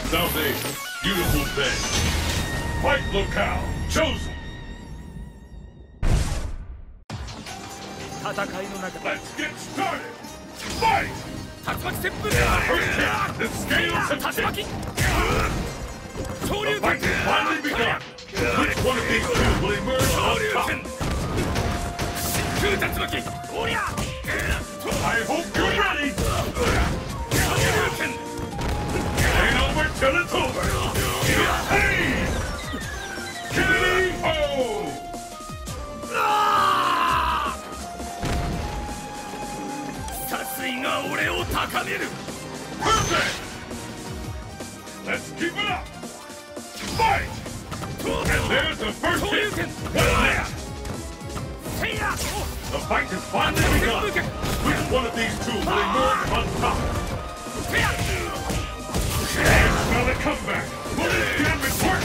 South A, beautiful bay. Fight locale chosen. Let's get started. Fight. First hit, the scales have tipped. The fight has finally begun. Which one of these two will emerge on top? I hope you're ready. Ain't over till it's over. Hey! K.O. Perfect! Let's keep it up! Fight! And there's the first hit! The fight has finally begun! Which one of these two will emerge on top? I smell a comeback! Will this gambit work?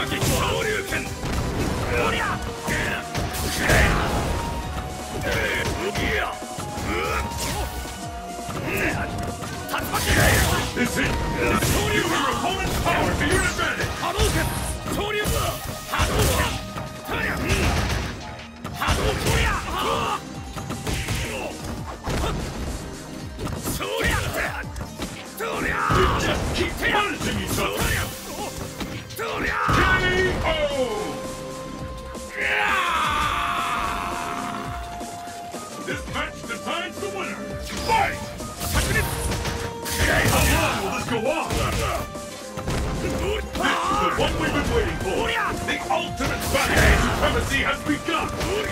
This is it! Use your opponent's power to your advantage! You just keep punishing each other! K.O. This match decides the winner! Fight! How long will this go on? This is the one we've been waiting for! The ultimate battle of supremacy has begun!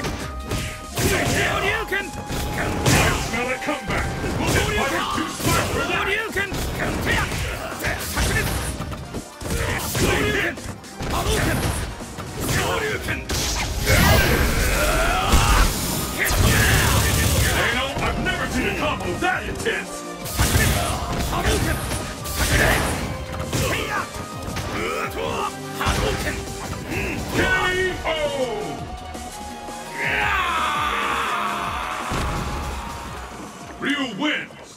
I smell a comeback! Will this fight be too smart for that? I've never seen a combo that intense! K.O. Ryu wins!